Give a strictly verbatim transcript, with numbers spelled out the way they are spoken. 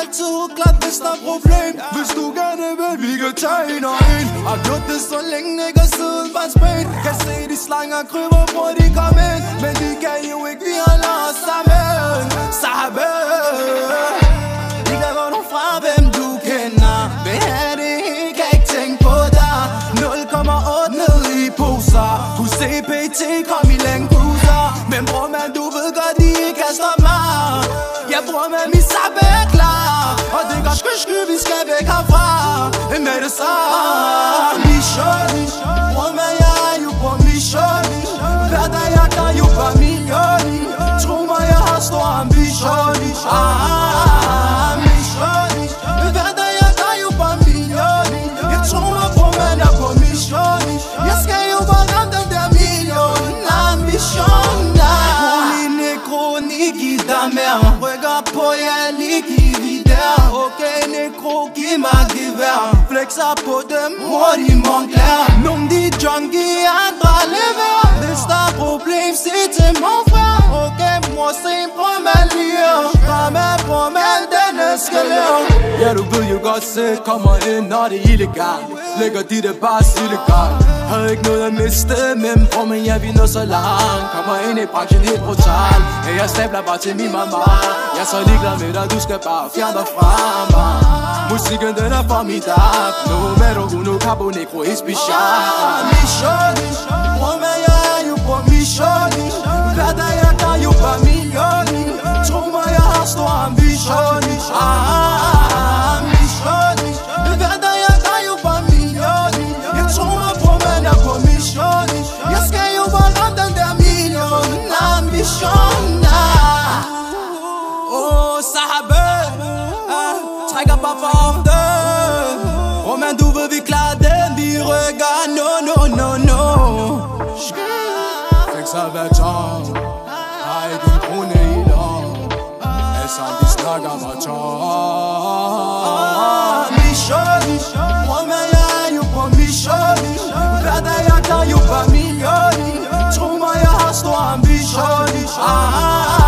altid klar, hvis der er problem. Hvis du gerne vil, vi kan tage en og en. Har gjort det så længe, ikke og siden var spænd. Kan se de slanger kryber, hvor de kom ind. Men de kan jo ikke, vi holder os sammen. Sahabe, de kan gå nu fra, hvem du kender. Vil have det helt, kan ikke tænke på dig. nul komma otte ned i poser. Kunne se P T kom i Landcruiser. Men bror man, du ved godt, de ikke kan stoppe mig. Jeg bruger med min sabe er klar. Og det går sky sky, vi skal væk herfra. Med det samme mission. Bror man, jeg er jo på mission. Hver dag jeg gør jo på million. Tro mig, jeg har stor ambition. Ah, mission. Hver dag jeg gør jo på million. Jeg tror mig, bror man er på mission. Jeg skal jo bare ramme den der million. Ambition. Rykker på, jeg er lige der. Okay, negro, giv mig gevær. Flexer på dem, hurtigt Montclair. Nogle de junkie, andre lever. Hvis der er problem, sig til mig fra. Okay, mor, se på mig lige. Kom med, bror, man, den eskalerer. Ja, du ved jo godt selv, kommer ind, når det er illegalt. Lægger de der bare illegalt. Havde ikke noget at miste, men bror, men jeg vi når så langt. Kommer ind i branchen helt brutal. Ja, jeg stabler bare til min mamma. Jeg er så ligeglad med dig, du skal bare fjerne dig fra mig. Musikken den er formidab. Numero uno, Capo Negro er special. Mission, bror, men jeg er jo på mission. Hver dag jeg gør jo på million. Tro mig, jeg har stor ambition. Ah, mission. Hver dag jeg gør jo på million. Jeg tror mig, bror, man er på mission. Jeg skal jo bare ramme den der million. Ambition. Oh, Sahabe, ah, trækker bare for ofte. Oh man, du ved vi klarer den. Vi rykker, no, no, no, no. Flexer hver tårn. Har ikke en krone i lov. Alle sammen de snakker mig tårn. Mission, bror man, jeg er jo på mission. Hver dag jeg gør jo på million. Tro mig, jeg har stor ambition. Ah,